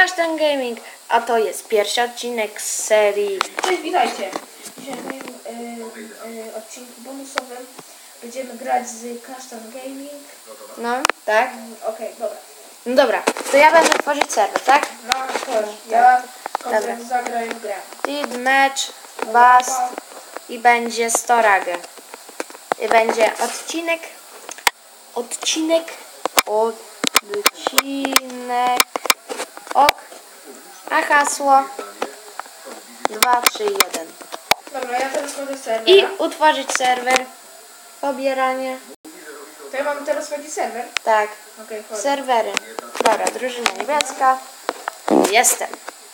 Kasztan Gaming, a to jest pierwszy odcinek z serii. Cześć, witajcie. Dzisiaj w moim odcinku bonusowym będziemy grać z Kasztan Gaming. No, tak? Okej, dobra. No dobra, to ja będę tworzyć serwer, tak? No, chodź. Ja Dobra. zagraję w grę. Seed, match, bust i będzie 100 rage. I będzie odcinek. Ok. A hasło 2, 3, 1. Dobra, ja teraz wchodzę z I serwera. utworzyć serwer. Pobieranie. To ja mam teraz wchodzić serwer? Tak. Okej, chodź. Serwery. Dobra, drużyna niebieska. Jestem.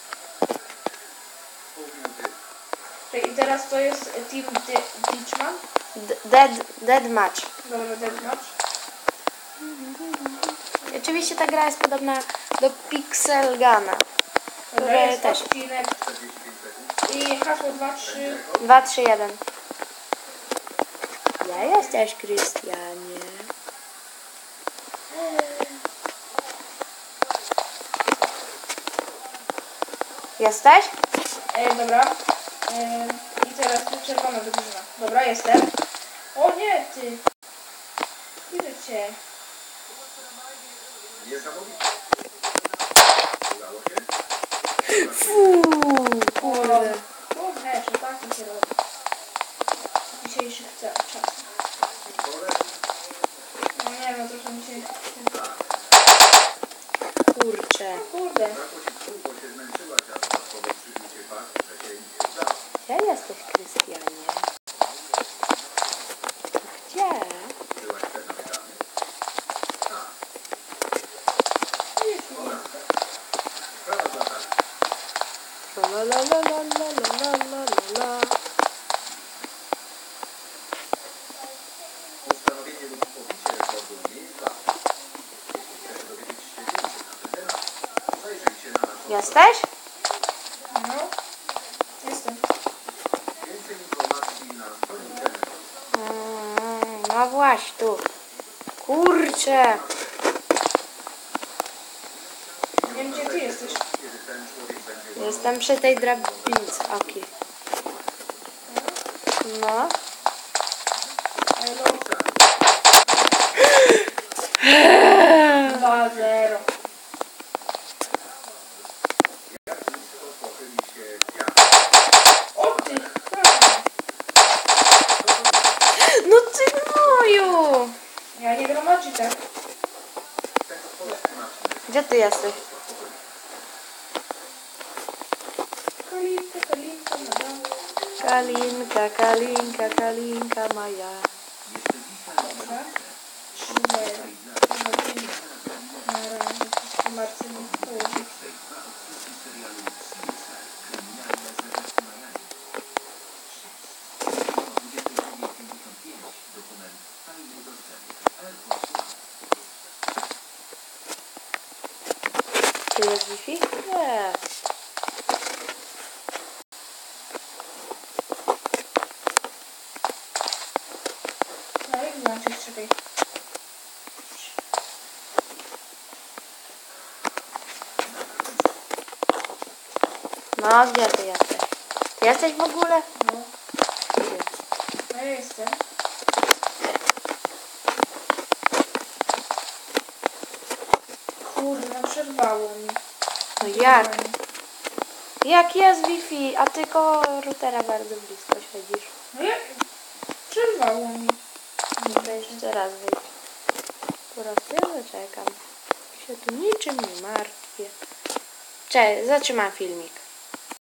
I teraz to jest Team Ditchman. Dead match. Dobra, Deathmatch. Oczywiście ta gra jest podobna do Pixel Gana. Dobra, Które jest też. odcinek. I hasło 2, 3. 2, 3, 1. Ja jesteś, Krystianie. Jesteś? Dobra. I teraz tu czerwona drużyna. Dobra, jestem. O nie, ty. Widzę cię. Niesamowite. Udało się? Kurde. O, że tak to się robi. W dzisiejszych czasach. No nie wiem, trochę mi się... Kurczę. Kurde. Bo się zmęczyłaś, a dodatkowo przyjdzie fakt, że się nie udało. Gdzie jesteś, Krystianie? Gdzie? Byłaś pewna pytania? Sprawa była taka. La la la la la la la la la. Ustanowienie lub pobicie rekordu nie jest łatwe. Jeśli chcesz dowiedzieć się więcej na ten temat, zajrzyj się na naszą Jesteś? No. Jestem. więcej informacji na stronie internetowej. No właśnie, tu. Kurczę. Nie wiem, gdzie ty jesteś. Kiedy ten człowiek będzie Jestem przy tej drabince. Okej. No. Elo. 2-0. jak nisko pochyli się kwiat. O ty. No ty moju. Ja nie gram Magicka. Tekst polski Marcin. Gdzie ty jesteś? Kalinka, kalinka, madam. Kalinka, kalinka, kalinka moja. Dobra. 3-0. Na razie wszystko Marcin wchodzi. Tu jest Wi-Fi? Nie. No jak znaczy, czekaj. No, gdzie ty jesteś? Ty jesteś w ogóle? No. Gdzie? No ja jestem. Kurde, no przerwało mi. No jak? Jak jest Wi-Fi, a ty koło routera bardzo blisko siedzisz. No jak? Przerwało mi. To jeszcze raz wyjść. Po raz pierwszy czekam. Się tu niczym nie martwię. Cześć, zatrzymam filmik.